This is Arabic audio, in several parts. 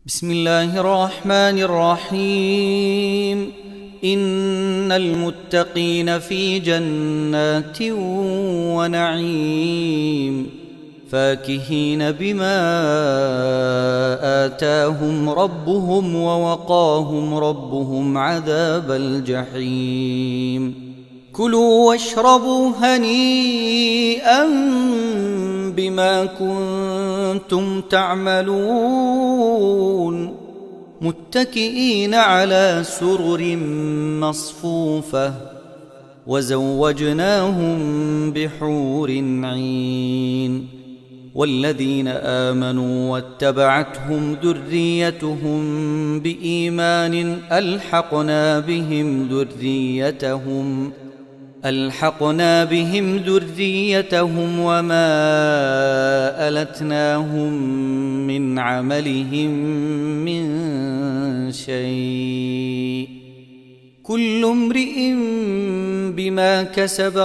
بسم الله الرحمن الرحيم. إن المتقين في جنات ونعيم فاكهين بما آتاهم ربهم ووقاهم ربهم عذاب الجحيم. كلوا واشربوا هنيئا بما كنتم تعملون متكئين على سرر مصفوفة وزوجناهم بحور عين. والذين آمنوا واتبعتهم ذريتهم بإيمان ألحقنا بهم ذريتهم وما ألتناهم من عملهم من شيء. كل امرئ بما كسب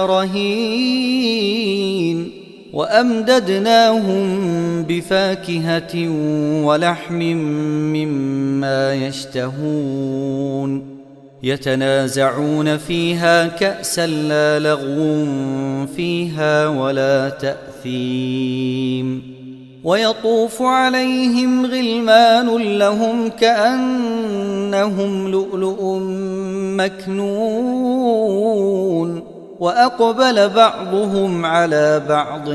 رهين. وأمددناهم بفاكهة ولحم مما يشتهون. يتنازعون فيها كأسا لا لغو فيها ولا تأثيم. ويطوف عليهم غلمان لهم كأنهم لؤلؤ مكنون. وأقبل بعضهم على بعض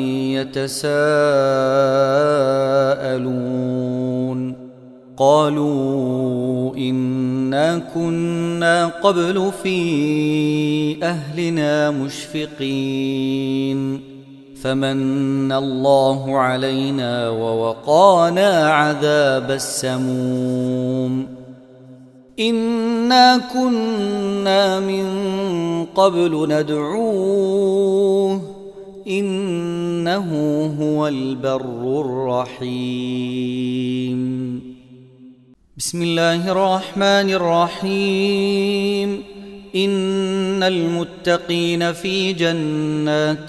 يتساءلون. قالوا إنا كنا قبل في أهلنا مشفقين فمن الله علينا ووقانا عذاب السموم. إنا كنا من قبل ندعوه إنه هو البر الرحيم. بسم الله الرحمن الرحيم. إن المتقين في جنات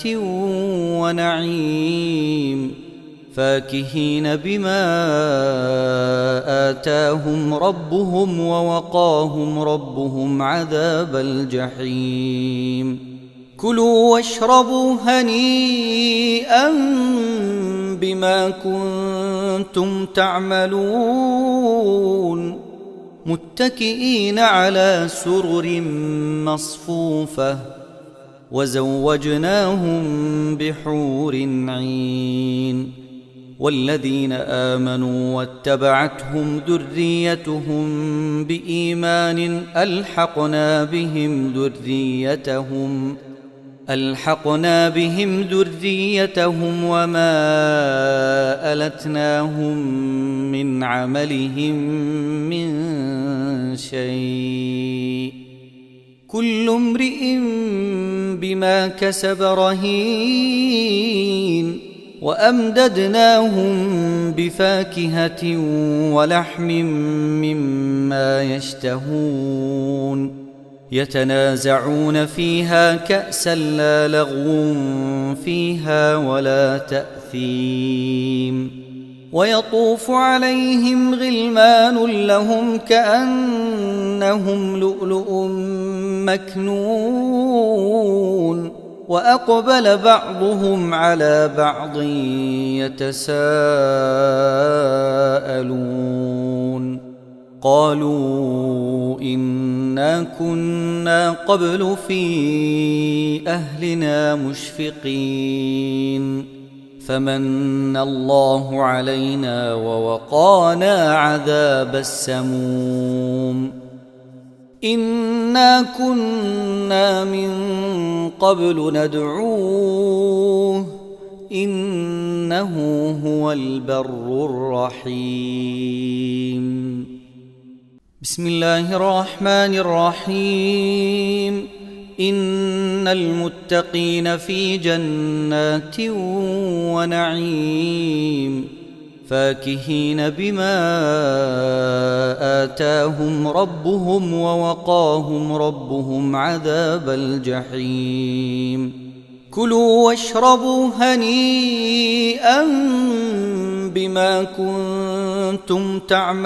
ونعيم فاكهين بما آتاهم ربهم ووقاهم ربهم عذاب الجحيم. كلوا واشربوا هنيئا بما كنتم تعملون متكئين على سرر مصفوفة وزوجناهم بحور عين. والذين آمنوا واتبعتهم ذريتهم بإيمان ألحقنا بهم ذريتهم وما ألتناهم من عملهم من شيء. كل امرئ بما كسب رهين. وأمددناهم بفاكهة ولحم مما يشتهون. يتنازعون فيها كأسا لا لغو فيها ولا تأثيم. ويطوف عليهم غلمان لهم كأنهم لؤلؤ مكنون. وأقبل بعضهم على بعض يتساءلون. قالوا إنا كنا قبل في أهلنا مشفقين فمن الله علينا ووقانا عذاب السموم. إنا كنا من قبل ندعوه إنه هو البر الرحيم. بسم الله الرحمن الرحيم. إن المتقين في جنات ونعيم فاكهين بما آتاهم ربهم ووقاهم ربهم عذاب الجحيم. كلوا واشربوا هنيئا بما كنتم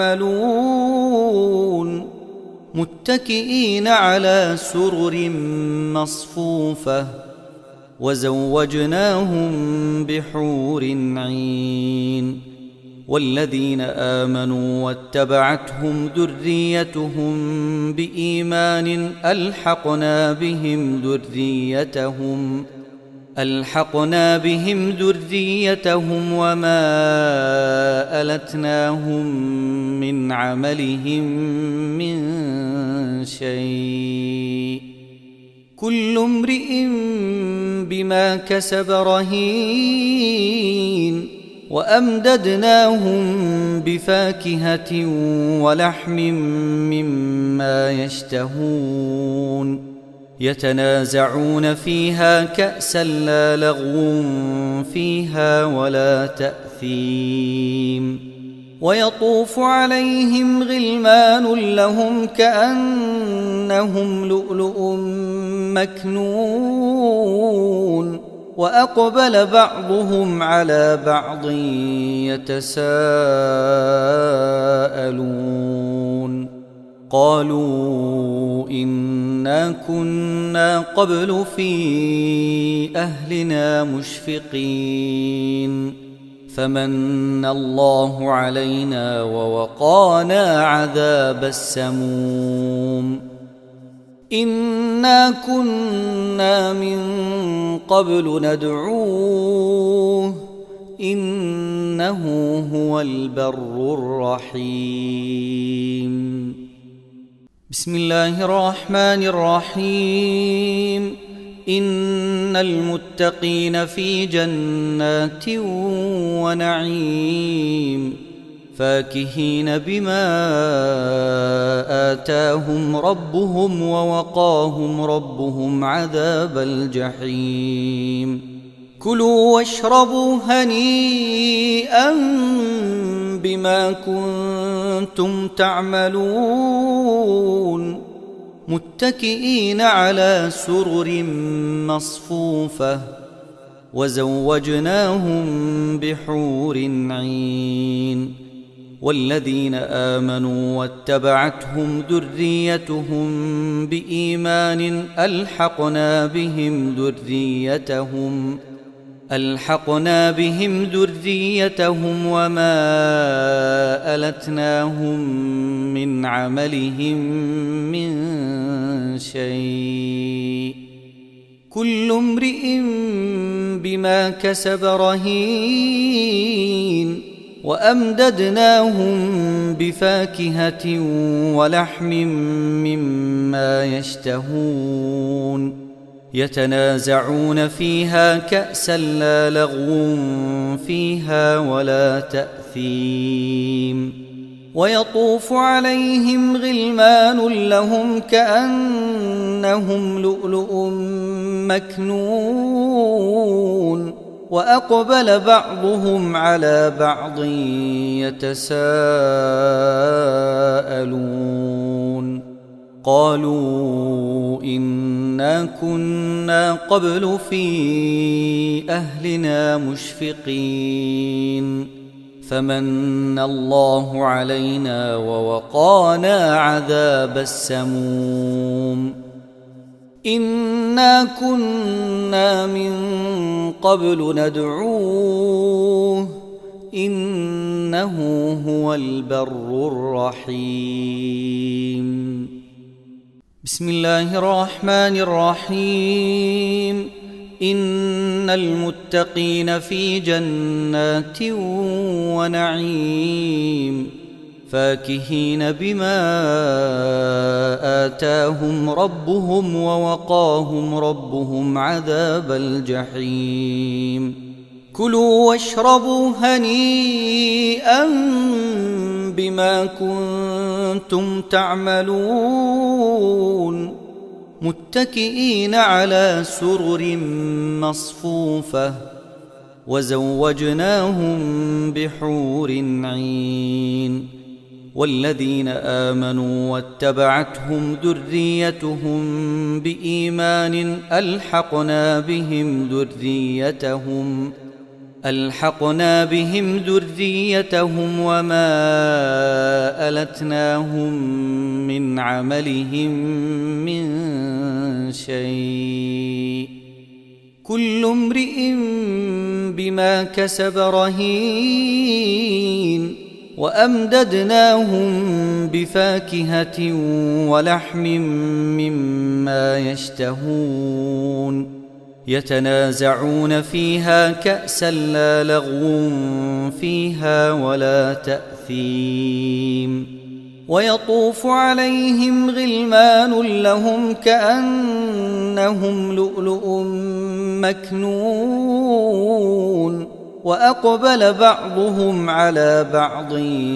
تعملون متكئين على سرر مصفوفة وزوجناهم بحور عين والذين آمنوا واتبعتهم ذريتهم بإيمان ألحقنا بهم ذريتهم وما ألتناهم من عملهم من شيء كل امرئ بما كسب رهين وأمددناهم بفاكهة ولحم مما يشتهون يتنازعون فيها كأسا لا لغو فيها ولا تأثيم ويطوف عليهم غلمان لهم كأنهم لؤلؤ مكنون وأقبل بعضهم على بعض يتساءلون قالوا إنا كنا قبل في أهلنا مشفقين فمن الله علينا ووقانا عذاب السموم إنا كنا من قبل ندعوه إنه هو البر الرحيم بسم الله الرحمن الرحيم إن المتقين في جنات ونعيم فاكهين بما آتاهم ربهم ووقاهم ربهم عذاب الجحيم كلوا واشربوا هنيئا بما كنتم تعملون متكئين على سرر مصفوفة وزوجناهم بحور عين والذين آمنوا واتبعتهم ذريتهم بإيمان ألحقنا بهم ذريتهم وما ألتناهم من عملهم من شيء كل امرئ بما كسب رهين وأمددناهم بفاكهة ولحم مما يشتهون يتنازعون فيها كأسا لا لغو فيها ولا تأثيم ويطوف عليهم غلمان لهم كأنهم لؤلؤ مكنون وأقبل بعضهم على بعض يتساءلون قالوا إنا كنا قبل في أهلنا مشفقين فمن الله علينا ووقانا عذاب السموم إنا كنا من قبل ندعوه إنه هو البر الرحيم بسم الله الرحمن الرحيم إن المتقين في جنات ونعيم فاكهين بما آتاهم ربهم ووقاهم ربهم عذاب الجحيم كلوا واشربوا هنيئا بما كنتم تعملون متكئين على سرر مصفوفة وزوجناهم بحور عين والذين آمنوا واتبعتهم ذريتهم بإيمان ألحقنا بهم ذريتهم وما ألتناهم من عملهم من شيء كل امرئ بما كسب رهين وأمددناهم بفاكهة ولحم مما يشتهون يتنازعون فيها كأسا لا لغو فيها ولا تأثيم ويطوف عليهم غلمان لهم كأنهم لؤلؤ مكنون وأقبل بعضهم على بعض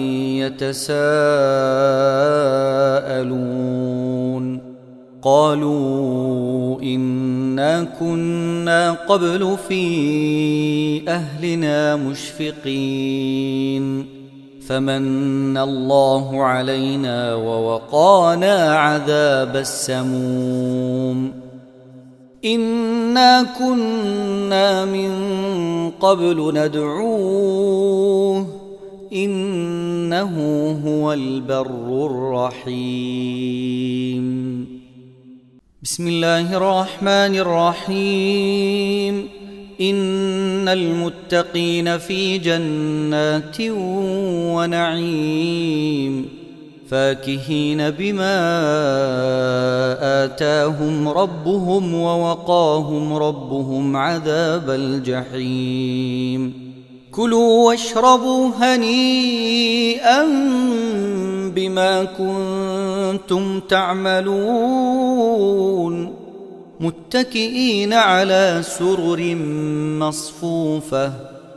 يتساءلون قالوا إنا كنا قبل في أهلنا مشفقين فمن الله علينا ووقانا عذاب السموم إنا كنا من قبل ندعوه إنه هو البر الرحيم. بسم الله الرحمن الرحيم. إن المتقين في جنات ونعيم فاكهين بما آتاهم ربهم ووقاهم ربهم عذاب الجحيم. كلوا واشربوا هنيئا بما كنتم تعملون متكئين على سرر مصفوفة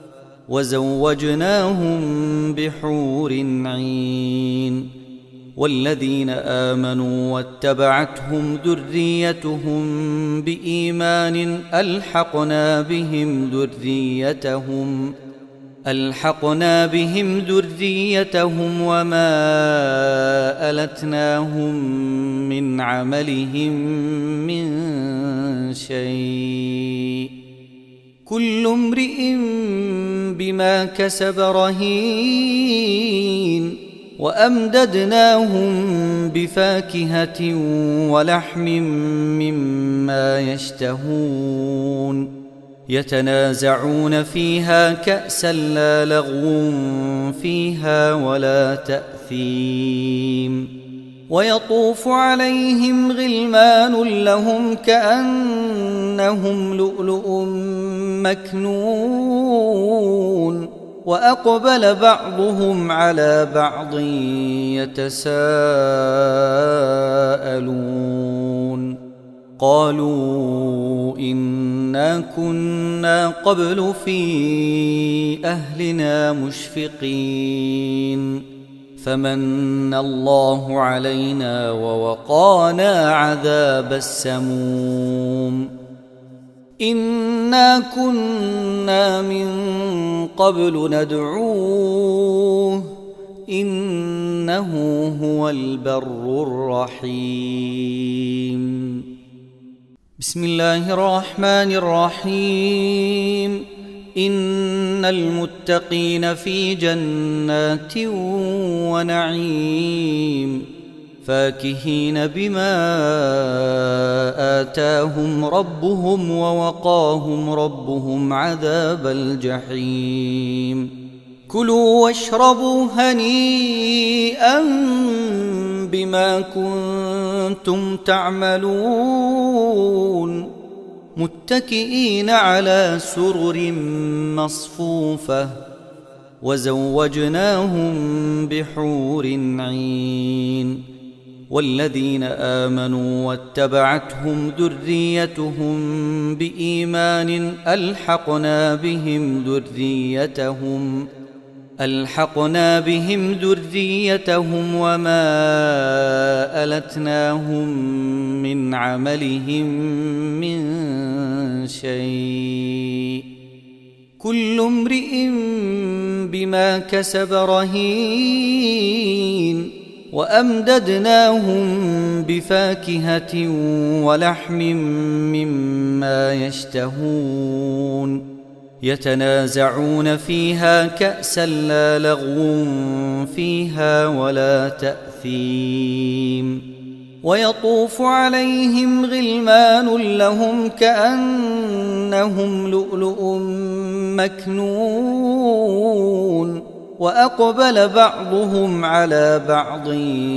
وزوجناهم بحور عين. والذين آمنوا واتبعتهم ذريتهم بإيمان ألحقنا بهم ذريتهم وما ألتناهم من عملهم من شيء كل امرئ بما كسب رهين وأمددناهم بفاكهة ولحم مما يشتهون يتنازعون فيها كأسا لا لغو فيها ولا تأثيم ويطوف عليهم غلمان لهم كأنهم لؤلؤ مكنون وأقبل بعضهم على بعض يتساءلون قالوا إنا كنا قبل في أهلنا مشفقين فمن الله علينا ووقانا عذاب السموم إنا كنا من قبل ندعوه إنه هو البر الرحيم. بسم الله الرحمن الرحيم. إن المتقين في جنات ونعيم فاكهين بما آتاهم ربهم ووقاهم ربهم عذاب الجحيم. كلوا واشربوا هنيئا بما كنتم تعملون متكئين على سرر مصفوفة وزوجناهم بحور عين. والذين آمنوا واتبعتهم ذريتهم بإيمان ألحقنا بهم ذريتهم وما ألتناهم من عملهم من شيء كل امرئ بما كسب رهين وأمددناهم بفاكهة ولحم مما يشتهون يتنازعون فيها كأسا لا لغو فيها ولا تأثيم ويطوف عليهم غلمان لهم كأنهم لؤلؤ مكنون وأقبل بعضهم على بعض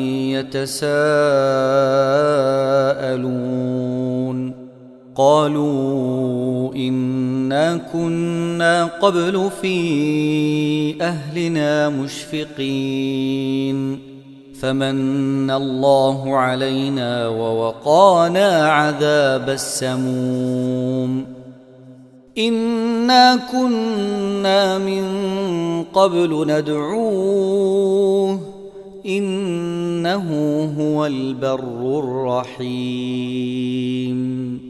يتساءلون قالوا إنا كنا قبل في أهلنا مشفقين فمن الله علينا ووقانا عذاب السموم إنا كنا من قبل ندعوه إنه هو البر الرحيم